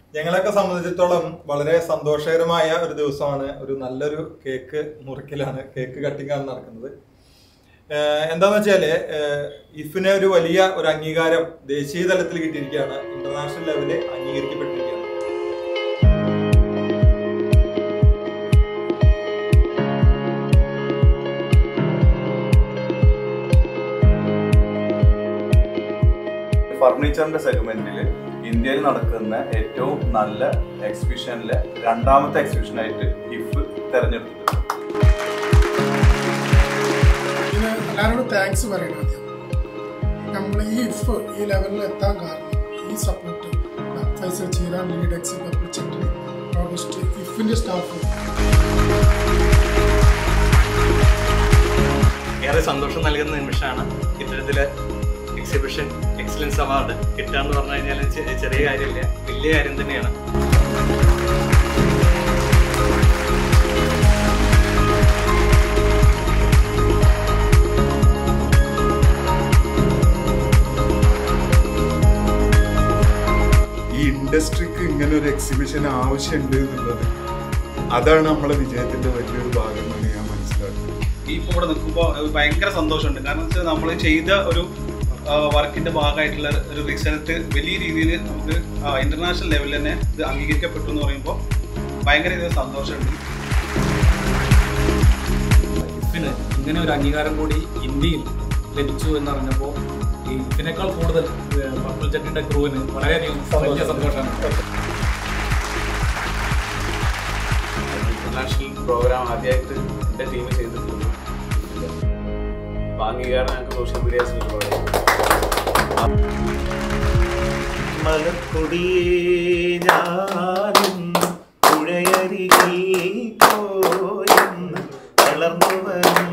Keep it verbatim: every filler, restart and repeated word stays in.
ഞങ്ങളൊക്കെ സംബന്ധിച്ചിടത്തോളം വളരെ സന്തോഷകരമായ ഒരു ദിവസമാണ്. ഒരു നല്ലൊരു കേക്ക് മുറിക്കലാണ്, കേക്ക് കട്ടിംഗ് ആണ് നടക്കുന്നത്. എന്താന്ന് വെച്ചാല് ഇഫിന് ഒരു വലിയ ഒരു അംഗീകാരം ദേശീയ തലത്തിൽ കിട്ടിയിരിക്കുകയാണ്, ഇന്റർനാഷണൽ ലെവലിൽ അംഗീകരിക്കപ്പെട്ടിരിക്കുകയാണ്. ഫർണിച്ചറിന്റെ സെഗ്മെന്റിൽ ഇന്ത്യയിൽ നടക്കുന്ന ഏറ്റവും നല്ല എക്സിബിഷനിലെ രണ്ടാമത്തെ എക്സിബിഷനായിട്ട് ഇഫ് തെരഞ്ഞെടുത്തു. എല്ലാവരോടും താങ്ക്സ് പറയണം. ആദ്യം നമ്മൾ ഈ ഇഫ് ഈ ലെവലിൽ എത്താൻ കാരണം ഈ support Faisal Cheeran, lead exhibition ചെണ്ടി, ഓഗസ്റ്റ്, ഇഫിന്റെ സ്റ്റാഫ്. ഏറെ സന്തോഷം നൽകുന്ന നിമിഷമാണ് ഇത്തരത്തില് എക്സിബിഷൻ എക്സലൻസ് അവാർഡ് കിട്ടുക എന്ന് പറഞ്ഞു കഴിഞ്ഞാൽ ചെറിയ കാര്യമില്ല, വലിയ കാര്യം തന്നെയാണ്. ഈ ഇൻഡസ്ട്രിക്ക് ഇങ്ങനെ ഒരു എക്സിബിഷൻ ആവശ്യമുണ്ട് എന്നുള്ളത് അതാണ് നമ്മളെ വിജയത്തിന്റെ വലിയൊരു ഭാഗം എന്നാണ് ഞാൻ മനസ്സിലാക്കുന്നത്. ഈ ഇപ്പോൾ ഇവിടെ നിൽക്കുമ്പോൾ ഭയങ്കര സന്തോഷമുണ്ട്. കാരണം വെച്ചാൽ നമ്മൾ ചെയ്ത ഒരു വർക്കിന്റെ ഭാഗമായിട്ടുള്ള ഒരു റിസൾട്ട് വലിയ രീതിയിൽ നമുക്ക് ഇന്റർനാഷണൽ ലെവലിൽ തന്നെ ഇത് അംഗീകരിക്കപ്പെട്ടു എന്ന് പറയുമ്പോൾ ഭയങ്കര ഇത് സന്തോഷമുണ്ട്. ഇഫിന് ഇങ്ങനെ ഒരു അംഗീകാരം കൂടി ഇന്ത്യയിൽ ലഭിച്ചു എന്ന് പറഞ്ഞപ്പോൾ ഈ ഇതിനേക്കാൾ കൂടുതൽ പർപ്പിൾ ജെറ്റിന്റെ ക്രൂവിന് വളരെയധികം വലിയ സന്തോഷമാണ്. ഇന്റർനാഷണൽ പ്രോഗ്രാം ആദ്യമായിട്ട് എൻ്റെ ടീം ചെയ്തിട്ടുണ്ട്. അംഗീകാരം ഞങ്ങൾക്ക് സോഷ്യൽ മീഡിയാസിൽ ഒരുപാട്. മലക്കൊടിയേ ഞാനും പുഴയരികിൽ പോയെന്ന് വളർന്നു വന്നു